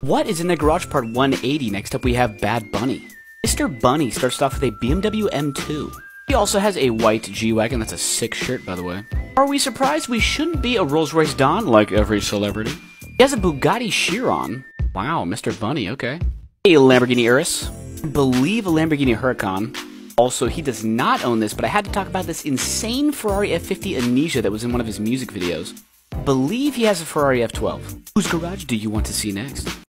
What is in the Garage Part 180? Next up we have Bad Bunny. Mr. Bunny starts off with a BMW M2. He also has a white G-Wagon. That's a sick shirt, by the way. Are we surprised we shouldn't be a Rolls-Royce Don like every celebrity? He has a Bugatti Chiron. Wow, Mr. Bunny, okay. A Lamborghini Urus. I believe a Lamborghini Huracan. Also, he does not own this, but I had to talk about this insane Ferrari F50 Anesia that was in one of his music videos. I believe he has a Ferrari F12. Whose garage do you want to see next?